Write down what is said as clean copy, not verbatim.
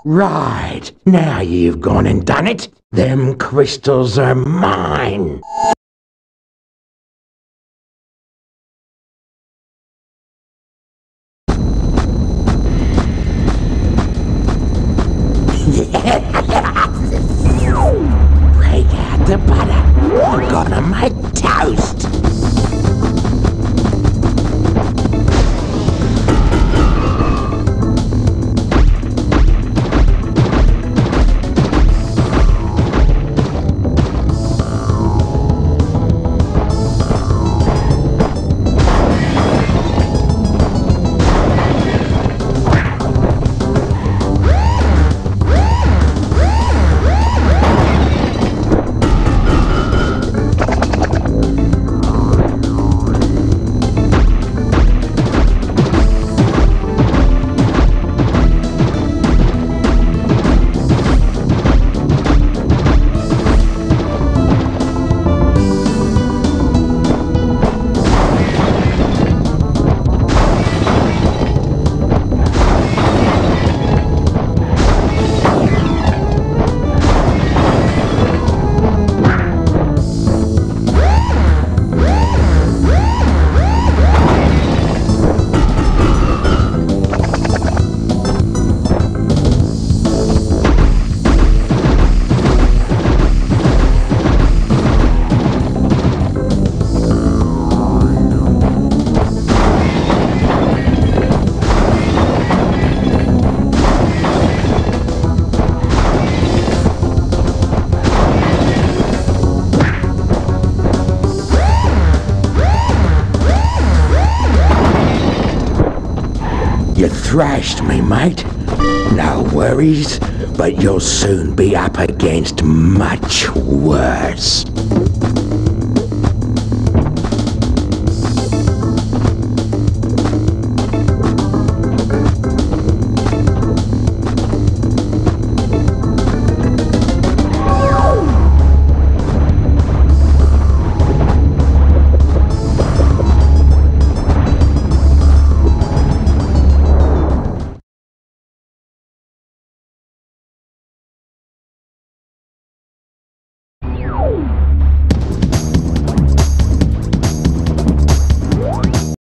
Right, now you've gone and done it. Them crystals are mine. Break out the butter. I'm gonna make toast. You thrashed me, mate. No worries, but you'll soon be up against much worse.